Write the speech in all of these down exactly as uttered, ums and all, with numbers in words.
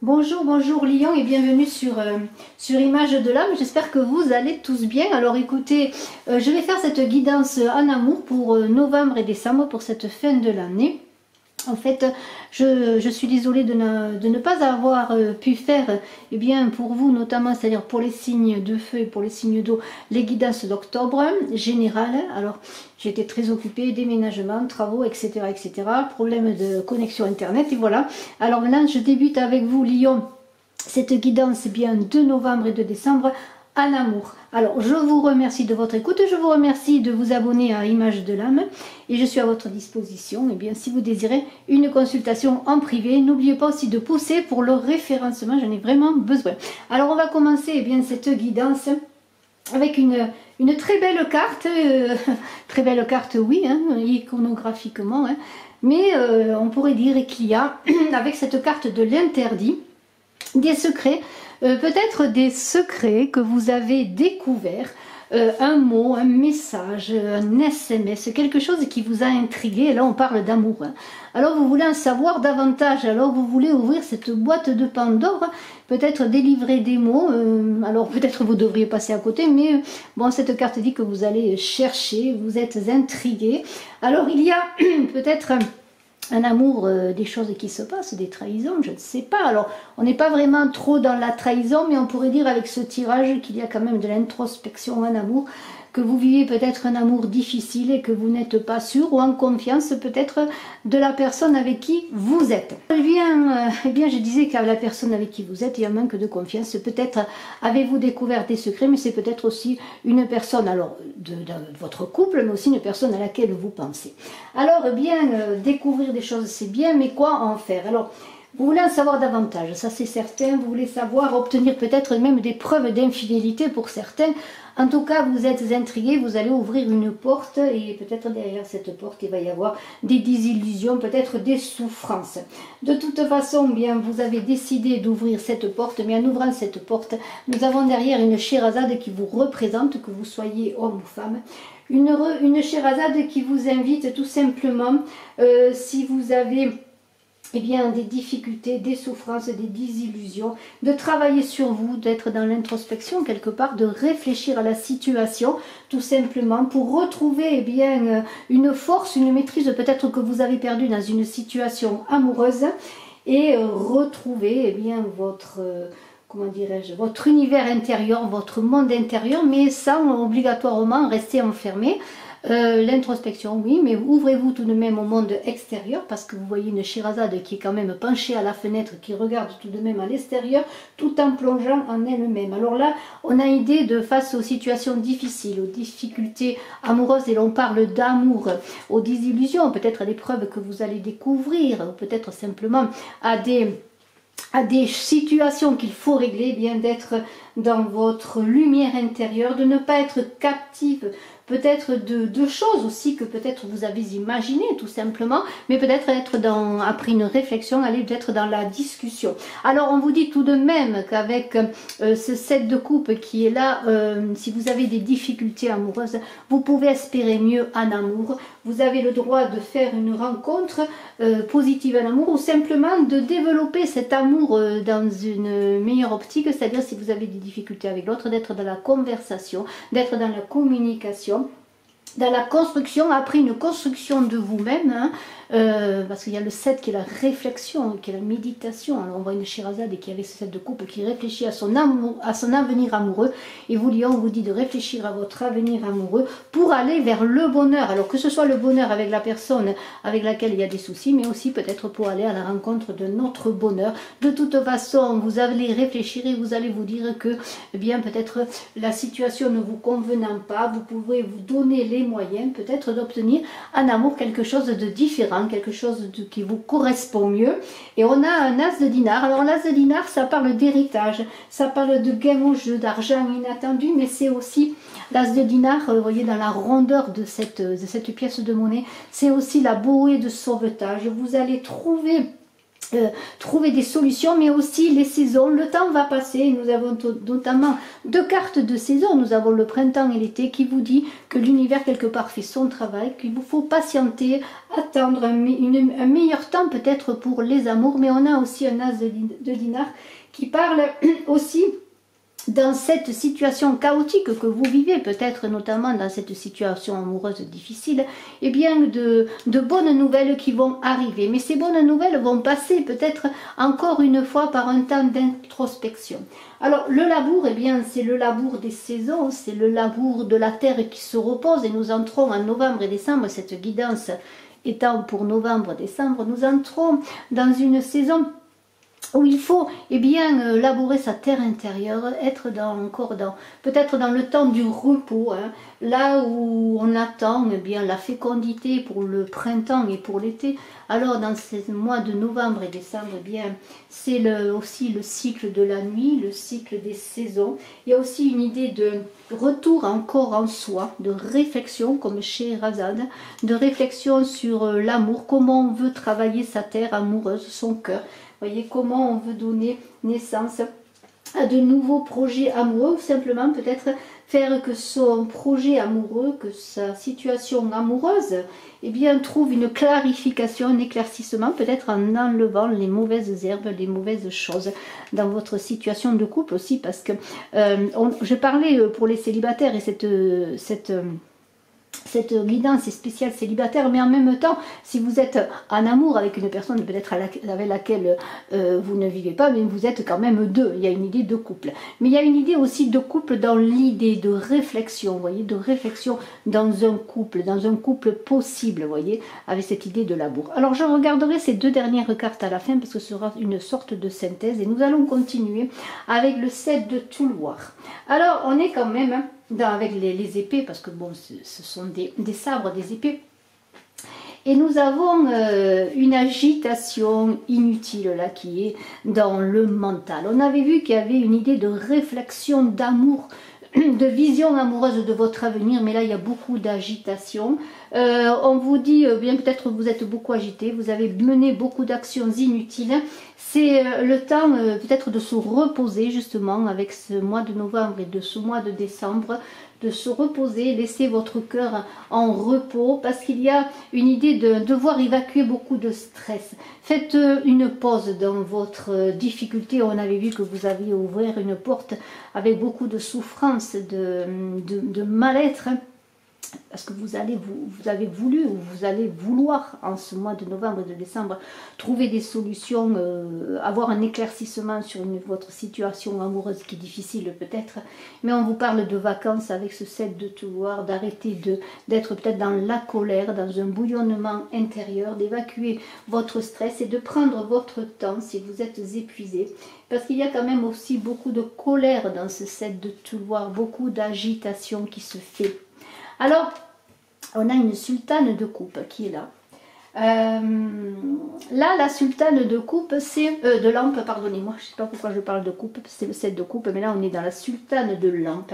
Bonjour, bonjour Lyon et bienvenue sur, euh, sur Image de l'âme. J'espère que vous allez tous bien. Alors écoutez, euh, je vais faire cette guidance en amour pour euh, novembre et décembre, pour cette fin de l'année. En fait, je, je suis désolée de ne, de ne pas avoir euh, pu faire, eh bien, pour vous notamment, c'est-à-dire pour les signes de feu et pour les signes d'eau, les guidances d'octobre générales. Alors, j'ai été très occupée, déménagement, travaux, et cetera, et cetera. Problème de connexion internet et voilà. Alors maintenant, je débute avec vous, Lyon, cette guidance eh bien de novembre et de décembre en amour. Alors, je vous remercie de votre écoute, je vous remercie de vous abonner à Image de l'âme et je suis à votre disposition. Et bien, si vous désirez une consultation en privé, n'oubliez pas aussi de pousser pour le référencement, j'en ai vraiment besoin. Alors, on va commencer eh bien cette guidance avec une, une très belle carte, euh, très belle carte, oui, hein, iconographiquement, hein, mais euh, on pourrait dire qu'il y a, avec cette carte de l'interdit, des secrets. Euh, peut-être des secrets que vous avez découverts, euh, un mot, un message, un S M S, quelque chose qui vous a intrigué. Et là on parle d'amour, hein. Alors vous voulez en savoir davantage, alors vous voulez ouvrir cette boîte de Pandore, peut-être délivrer des mots, euh, alors peut-être vous devriez passer à côté, mais bon, cette carte dit que vous allez chercher, vous êtes intrigué. Alors il y a peut-être un amour, euh, des choses qui se passent, des trahisons, je ne sais pas. Alors, on n'est pas vraiment trop dans la trahison, mais on pourrait dire avec ce tirage qu'il y a quand même de l'introspection en amour, que vous vivez peut-être un amour difficile et que vous n'êtes pas sûr ou en confiance peut-être de la personne avec qui vous êtes. Eh bien, euh, eh bien je disais qu'à la personne avec qui vous êtes, il y a un manque de confiance. Peut-être avez-vous découvert des secrets, mais c'est peut-être aussi une personne, alors de, de votre couple, mais aussi une personne à laquelle vous pensez. Alors, eh bien, euh, découvrir des choses, c'est bien, mais quoi en faire? Alors, vous voulez en savoir davantage, ça c'est certain, vous voulez savoir, obtenir peut-être même des preuves d'infidélité pour certains. En tout cas, vous êtes intrigué, vous allez ouvrir une porte et peut-être derrière cette porte, il va y avoir des désillusions, peut-être des souffrances. De toute façon, bien, vous avez décidé d'ouvrir cette porte, mais en ouvrant cette porte, nous avons derrière une Scheherazade qui vous représente, que vous soyez homme ou femme. Une, une Scheherazade qui vous invite tout simplement, euh, si vous avez eh bien, des difficultés, des souffrances, des désillusions, de travailler sur vous, d'être dans l'introspection quelque part, de réfléchir à la situation, tout simplement, pour retrouver eh bien, une force, une maîtrise peut-être que vous avez perdue dans une situation amoureuse, et retrouver eh bien, votre... comment dirais-je, votre univers intérieur, votre monde intérieur, mais sans obligatoirement rester enfermé. Euh, L'introspection, oui, mais ouvrez-vous tout de même au monde extérieur, parce que vous voyez une Scheherazade qui est quand même penchée à la fenêtre, qui regarde tout de même à l'extérieur, tout en plongeant en elle-même. Alors là, on a idée de face aux situations difficiles, aux difficultés amoureuses, et l'on parle d'amour, aux désillusions, peut-être à des preuves que vous allez découvrir, ou peut-être simplement à des... à des situations qu'il faut régler, bien d'être dans votre lumière intérieure, de ne pas être captive peut-être de, de choses aussi que peut-être vous avez imaginées tout simplement, mais peut-être être dans, après une réflexion, aller peut-être dans la discussion. Alors on vous dit tout de même qu'avec euh, ce sept de coupe qui est là, euh, si vous avez des difficultés amoureuses, vous pouvez espérer mieux en amour. Vous avez le droit de faire une rencontre euh, positive en amour, ou simplement de développer cet amour euh, dans une meilleure optique, c'est-à-dire si vous avez des difficultés avec l'autre, d'être dans la conversation, d'être dans la communication, dans la construction, après une construction de vous-même, hein, euh, parce qu'il y a le sept qui est la réflexion, qui est la méditation. Alors on voit une Scheherazade qui avait ce sept de coupe qui réfléchit à son, amour, à son avenir amoureux, et vous, Lion, on vous dit de réfléchir à votre avenir amoureux pour aller vers le bonheur. Alors que ce soit le bonheur avec la personne avec laquelle il y a des soucis, mais aussi peut-être pour aller à la rencontre de notre bonheur. De toute façon, vous allez réfléchir et vous allez vous dire que, eh bien, peut-être la situation ne vous convenant pas, vous pouvez vous donner les moyens peut-être d'obtenir en amour quelque chose de différent, quelque chose de, qui vous correspond mieux. Et on a un as de dinar. Alors l'as de dinar, ça parle d'héritage, ça parle de gain au jeu, d'argent inattendu, mais c'est aussi l'as de dinar, vous voyez dans la rondeur de cette, de cette pièce de monnaie, c'est aussi la bouée de sauvetage. Vous allez trouver Euh, trouver des solutions, mais aussi les saisons. Le temps va passer. Nous avons notamment deux cartes de saison. Nous avons le printemps et l'été qui vous dit que l'univers quelque part fait son travail, qu'il vous faut patienter, attendre un, une, un meilleur temps peut-être pour les amours. Mais on a aussi un as de, de dinar qui parle aussi dans cette situation chaotique que vous vivez, peut-être notamment dans cette situation amoureuse difficile, eh bien de, de bonnes nouvelles qui vont arriver. Mais ces bonnes nouvelles vont passer peut-être encore une fois par un temps d'introspection. Alors le labour, eh bien c'est le labour des saisons, c'est le labour de la terre qui se repose, et nous entrons en novembre et décembre, cette guidance étant pour novembre-décembre, nous entrons dans une saison où il faut eh bien, euh, labourer sa terre intérieure, être dans, encore dans, peut-être dans le temps du repos, hein, là où on attend eh bien, la fécondité pour le printemps et pour l'été. Alors dans ces mois de novembre et décembre, eh bien, c'est le, aussi le cycle de la nuit, le cycle des saisons. Il y a aussi une idée de retour encore en soi, de réflexion, comme chez Razad, de réflexion sur euh, l'amour, comment on veut travailler sa terre amoureuse, son cœur. Voyez comment on veut donner naissance à de nouveaux projets amoureux, ou simplement peut-être faire que son projet amoureux, que sa situation amoureuse, eh bien, trouve une clarification, un éclaircissement, peut-être en enlevant les mauvaises herbes, les mauvaises choses dans votre situation de couple aussi, parce que euh, on, je parlais pour les célibataires et cette... cette Cette guidance est spéciale célibataire, mais en même temps, si vous êtes en amour avec une personne peut-être avec laquelle euh, vous ne vivez pas, mais vous êtes quand même deux, il y a une idée de couple. Mais il y a une idée aussi de couple dans l'idée de réflexion, vous voyez, de réflexion dans un couple, dans un couple possible, vous voyez, avec cette idée de l'amour. Alors je regarderai ces deux dernières cartes à la fin, parce que ce sera une sorte de synthèse, et nous allons continuer avec le sept de Touloir. Alors on est quand même... Hein, Dans, avec les, les épées, parce que bon, ce, ce sont des, des sabres, des épées. Et nous avons euh, une agitation inutile là qui est dans le mental. On avait vu qu'il y avait une idée de réflexion, d'amour, de vision amoureuse de votre avenir, mais là il y a beaucoup d'agitation. Euh, on vous dit, euh, bien peut-être vous êtes beaucoup agité, vous avez mené beaucoup d'actions inutiles. C'est euh, le temps euh, peut-être de se reposer justement avec ce mois de novembre et de ce mois de décembre, de se reposer, laisser votre cœur en repos, parce qu'il y a une idée de devoir évacuer beaucoup de stress. Faites euh, une pause dans votre euh, difficulté. On avait vu que vous aviez ouvert une porte avec beaucoup de souffrance, de, de, de mal-être, hein, parce que vous, allez, vous, vous avez voulu ou vous allez vouloir en ce mois de novembre et de décembre trouver des solutions, euh, avoir un éclaircissement sur une, votre situation amoureuse qui est difficile peut-être, mais on vous parle de vacances avec ce sept de Touloir, d'arrêter d'être peut-être dans la colère, dans un bouillonnement intérieur, d'évacuer votre stress et de prendre votre temps si vous êtes épuisé, parce qu'il y a quand même aussi beaucoup de colère dans ce sept de Touloir, beaucoup d'agitation qui se fait. Alors, on a une sultane de coupe qui est là. Euh, là, la sultane de coupe, c'est... Euh, de lampe, pardonnez-moi, je ne sais pas pourquoi je parle de coupe, c'est le sept de coupe, mais là, on est dans la sultane de lampe.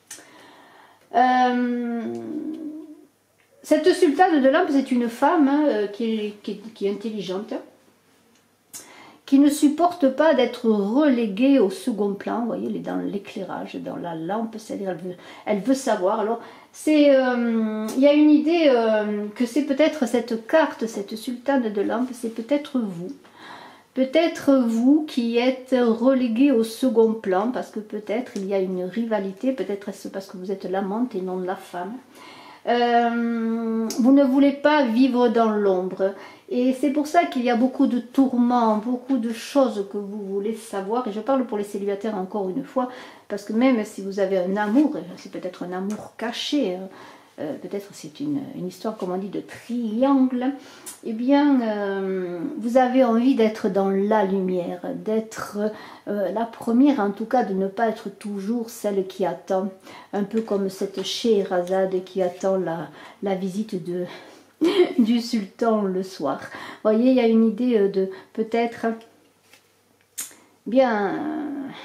Euh, cette sultane de lampe, c'est une femme hein, qui, est, qui, est, qui est intelligente, qui ne supporte pas d'être reléguée au second plan. Vous voyez, elle est dans l'éclairage, dans la lampe, c'est-à-dire elle veut, elle veut savoir. Alors, c'est, euh, il y a une idée euh, que c'est peut-être cette carte, cette sultane de lampe, c'est peut-être vous. Peut-être vous qui êtes relégué au second plan, parce que peut-être il y a une rivalité, peut-être est-ce parce que vous êtes l'amante et non la femme. Euh, vous ne voulez pas vivre dans l'ombre, et c'est pour ça qu'il y a beaucoup de tourments, beaucoup de choses que vous voulez savoir, et je parle pour les célibataires encore une fois, parce que même si vous avez un amour, c'est peut-être un amour caché, euh, peut-être c'est une, une histoire comme on dit de triangle, eh bien euh, vous avez envie d'être dans la lumière, d'être euh, la première en tout cas, de ne pas être toujours celle qui attend, un peu comme cette Scheherazade qui attend la, la visite de, du sultan le soir. Vous voyez, il y a une idée de peut-être bien...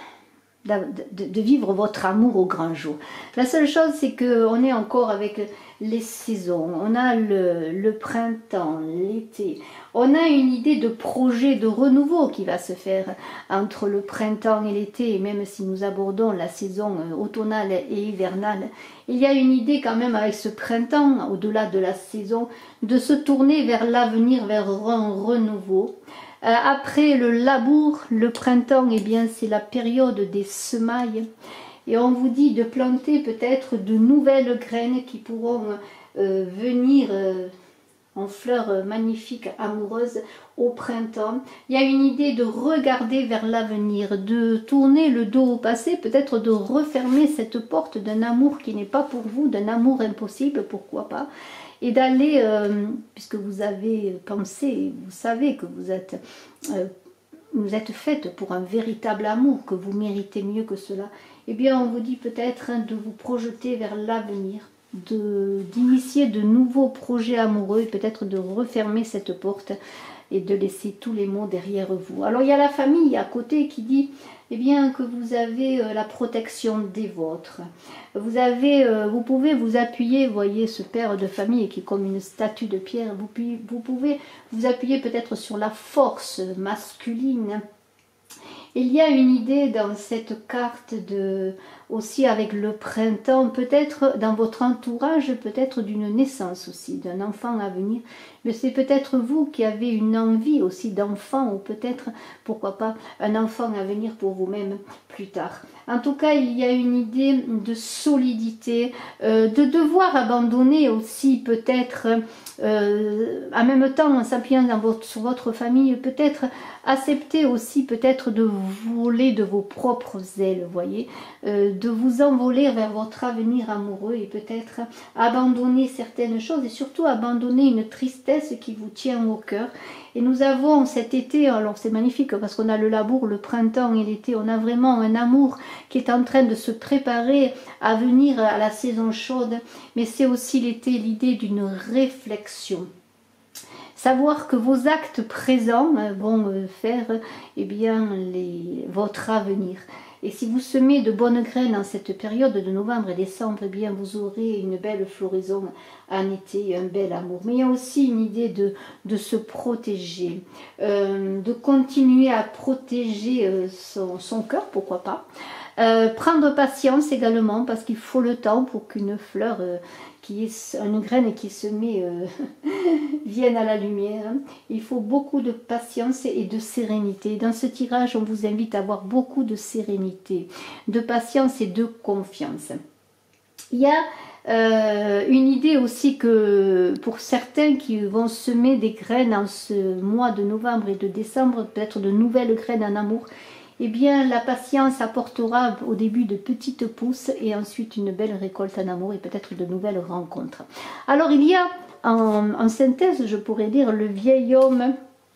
De, de, de vivre votre amour au grand jour. La seule chose, c'est qu'on est encore avec les saisons, on a le, le printemps, l'été, on a une idée de projet de renouveau qui va se faire entre le printemps et l'été, et même si nous abordons la saison automnale et hivernale, il y a une idée quand même avec ce printemps, au-delà de la saison, de se tourner vers l'avenir, vers un renouveau. Euh, après le labour, le printemps, eh bien c'est la période des semailles. Et on vous dit de planter peut-être de nouvelles graines qui pourront euh, venir euh, en fleurs magnifiques, amoureuses au printemps. Il y a une idée de regarder vers l'avenir, de tourner le dos au passé, peut-être de refermer cette porte d'un amour qui n'est pas pour vous, d'un amour impossible, pourquoi pas, et d'aller, euh, puisque vous avez pensé, vous savez que vous êtes... Euh, vous êtes faite pour un véritable amour, que vous méritez mieux que cela, eh bien on vous dit peut-être de vous projeter vers l'avenir, d'initier de, de nouveaux projets amoureux, et peut-être de refermer cette porte et de laisser tous les mots derrière vous. Alors il y a la famille à côté qui dit eh bien que vous avez euh, la protection des vôtres. Vous avez, euh, vous pouvez vous appuyer, vous voyez ce père de famille qui est comme une statue de pierre, vous, vous pouvez vous appuyer peut-être sur la force masculine. Il y a une idée dans cette carte de, aussi avec le printemps, peut-être dans votre entourage, peut-être d'une naissance aussi, d'un enfant à venir. Mais c'est peut-être vous qui avez une envie aussi d'enfant, ou peut-être, pourquoi pas, un enfant à venir pour vous-même plus tard. En tout cas, il y a une idée de solidité, euh, de devoir abandonner aussi peut-être, euh, en même temps en s'appuyant sur votre famille, peut-être accepter aussi peut-être de voler de vos propres ailes, vous voyez, euh, de vous envoler vers votre avenir amoureux et peut-être abandonner certaines choses et surtout abandonner une tristesse qui vous tient au cœur. Et nous avons cet été, alors c'est magnifique parce qu'on a le labour, le printemps et l'été, on a vraiment un amour qui est en train de se préparer à venir à la saison chaude, mais c'est aussi l'été l'idée d'une réflexion. Savoir que vos actes présents vont faire eh bien, les, votre avenir. Et si vous semez de bonnes graines en cette période de novembre et décembre, eh bien vous aurez une belle floraison en été, un bel amour. Mais il y a aussi une idée de, de se protéger, euh, de continuer à protéger euh, son, son cœur, pourquoi pas. Euh, prendre patience également, parce qu'il faut le temps pour qu'une fleur, euh, qui est une graine qui se met, euh, vienne à la lumière. Il faut beaucoup de patience et de sérénité. Dans ce tirage, on vous invite à avoir beaucoup de sérénité, de patience et de confiance. Il y a euh, une idée aussi que pour certains qui vont semer des graines en ce mois de novembre et de décembre, peut-être de nouvelles graines en amour, eh bien la patience apportera au début de petites pousses et ensuite une belle récolte en amour et peut-être de nouvelles rencontres. Alors il y a en, en synthèse, je pourrais dire, le vieil homme,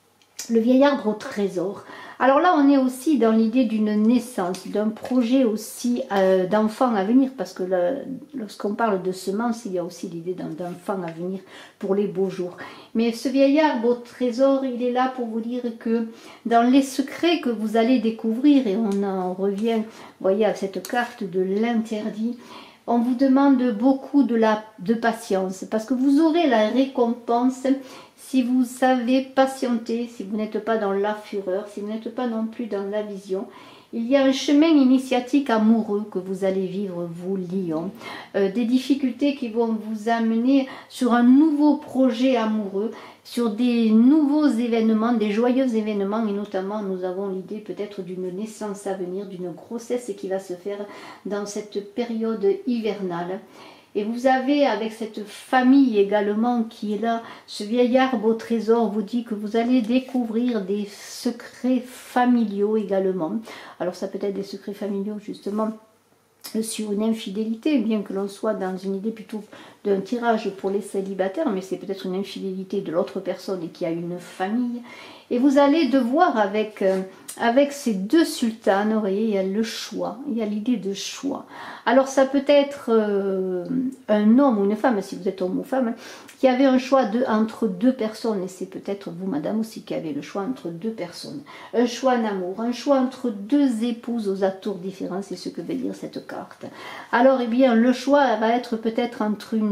le vieil arbre au trésor. Alors là, on est aussi dans l'idée d'une naissance, d'un projet aussi euh, d'enfant à venir, parce que lorsqu'on parle de semences, il y a aussi l'idée d'enfant à venir pour les beaux jours. Mais ce vieil arbre au trésor, il est là pour vous dire que dans les secrets que vous allez découvrir, et on en revient, vous voyez, à cette carte de l'interdit, on vous demande beaucoup de, la, de patience, parce que vous aurez la récompense si vous savez patienter, si vous n'êtes pas dans la fureur, si vous n'êtes pas non plus dans la vision. Il y a un chemin initiatique amoureux que vous allez vivre, vous, Lion. Euh, des difficultés qui vont vous amener sur un nouveau projet amoureux, sur des nouveaux événements, des joyeux événements. Et notamment, nous avons l'idée peut-être d'une naissance à venir, d'une grossesse qui va se faire dans cette période hivernale. Et vous avez avec cette famille également qui est là, ce vieil arbre au trésor vous dit que vous allez découvrir des secrets familiaux également. Alors ça peut être des secrets familiaux justement sur une infidélité, bien que l'on soit dans une idée plutôt d'un tirage pour les célibataires, mais c'est peut-être une infidélité de l'autre personne et qui a une famille. Et vous allez devoir avec, euh, avec ces deux sultanes, vous voyez, il y a le choix, il y a l'idée de choix. Alors ça peut être euh, un homme ou une femme, si vous êtes homme ou femme, qui avait un choix de, entre deux personnes, et c'est peut-être vous, madame, aussi, qui avez le choix entre deux personnes. Un choix en amour, un choix entre deux épouses aux atours différents, c'est ce que veut dire cette carte. Alors, eh bien, le choix va être peut-être entre une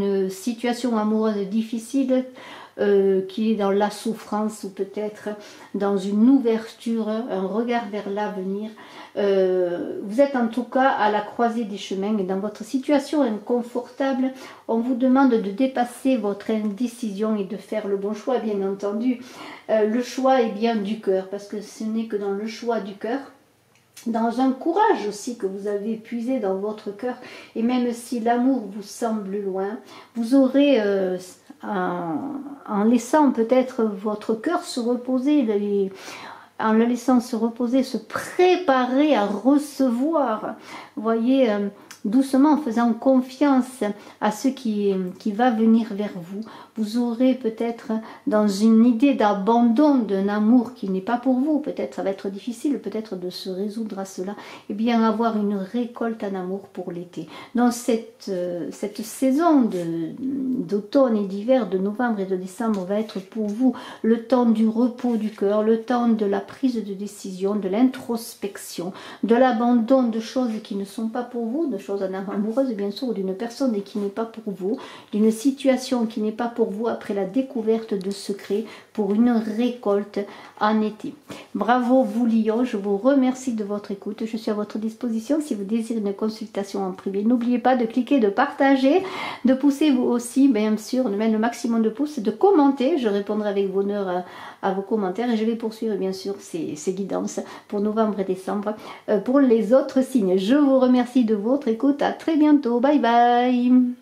une situation amoureuse difficile, Euh, qui est dans la souffrance ou peut-être dans une ouverture, un regard vers l'avenir. Euh, vous êtes en tout cas à la croisée des chemins et dans votre situation inconfortable, on vous demande de dépasser votre indécision et de faire le bon choix, bien entendu. Euh, le choix est bien du cœur, parce que ce n'est que dans le choix du cœur, dans un courage aussi que vous avez puisé dans votre cœur, et même si l'amour vous semble loin, vous aurez, euh, en, en laissant peut-être votre cœur se reposer, les, en le laissant se reposer, se préparer à recevoir, voyez, euh, doucement, en faisant confiance à ce qui, qui va venir vers vous, vous aurez peut-être dans une idée d'abandon d'un amour qui n'est pas pour vous, peut-être ça va être difficile peut-être de se résoudre à cela, et bien avoir une récolte en amour pour l'été. Dans cette, euh, cette saison d'automne et d'hiver, de novembre et de décembre, va être pour vous le temps du repos du cœur, le temps de la prise de décision, de l'introspection, de l'abandon de choses qui ne sont pas pour vous, de choses amoureuses bien sûr, ou d'une personne qui n'est pas pour vous, d'une situation qui n'est pas pour vous après la découverte de secrets pour une récolte en été. Bravo vous Lion, je vous remercie de votre écoute, je suis à votre disposition si vous désirez une consultation en privé. N'oubliez pas de cliquer, de partager, de pousser vous aussi, bien sûr, de mettre le maximum de pouces, de commenter, je répondrai avec bonheur à, à vos commentaires et je vais poursuivre bien sûr ces, ces guidances pour novembre et décembre euh, pour les autres signes. Je vous remercie de votre écoute, à très bientôt, bye bye.